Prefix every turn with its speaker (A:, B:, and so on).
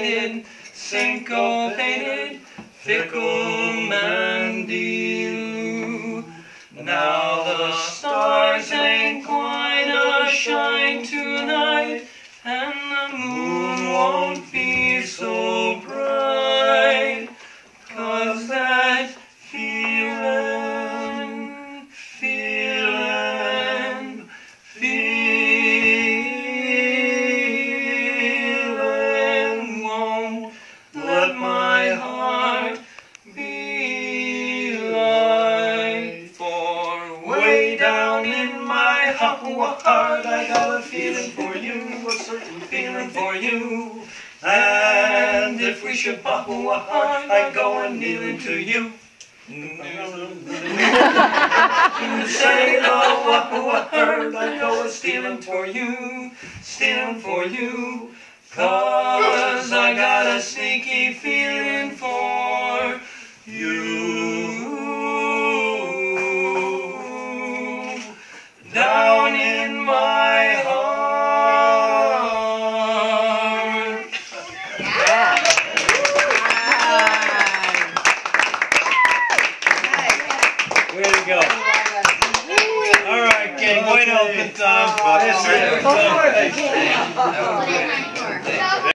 A: syncopated, syncopated, fickle Mandiloo. Now the stars ain't quite a-shine tonight, and the moon won't be so bright, 'cause that feeling won't let my heart be light. For way down in my heart I got a feeling for you, a certain feeling for you. And if we should part, I'd go and kneel to you. Say the word, I'd go stealing for you, stealing for you. 'Cause I got a sneaky feeling for you. Down in my heart. Way to go. All right, King. Way to open time.